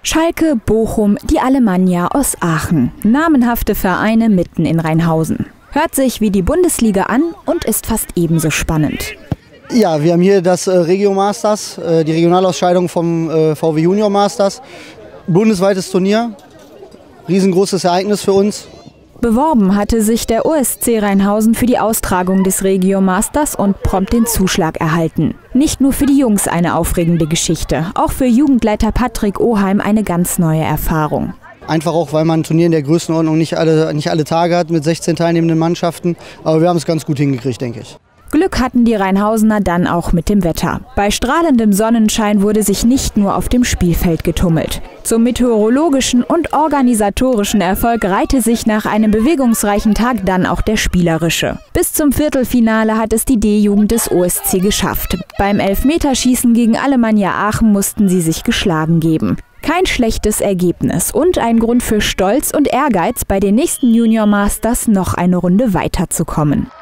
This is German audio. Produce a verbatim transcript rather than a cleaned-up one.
Schalke, Bochum, die Alemannia aus Aachen. Namenhafte Vereine mitten in Rheinhausen. Hört sich wie die Bundesliga an und ist fast ebenso spannend. Ja, wir haben hier das äh, Regio Masters, äh, die Regionalausscheidung vom äh, V W Junior Masters. Bundesweites Turnier, riesengroßes Ereignis für uns. Beworben hatte sich der O S C Rheinhausen für die Austragung des Regio Masters und prompt den Zuschlag erhalten. Nicht nur für die Jungs eine aufregende Geschichte, auch für Jugendleiter Patrick Oheim eine ganz neue Erfahrung. Einfach auch, weil man ein Turnier in der Größenordnung nicht alle, nicht alle Tage hat mit sechzehn teilnehmenden Mannschaften. Aber wir haben es ganz gut hingekriegt, denke ich. Glück hatten die Rheinhausener dann auch mit dem Wetter. Bei strahlendem Sonnenschein wurde sich nicht nur auf dem Spielfeld getummelt. Zum meteorologischen und organisatorischen Erfolg reihte sich nach einem bewegungsreichen Tag dann auch der spielerische. Bis zum Viertelfinale hat es die D-Jugend des O S C geschafft. Beim Elfmeterschießen gegen Alemannia Aachen mussten sie sich geschlagen geben. Kein schlechtes Ergebnis und ein Grund für Stolz und Ehrgeiz, bei den nächsten Junior Masters noch eine Runde weiterzukommen.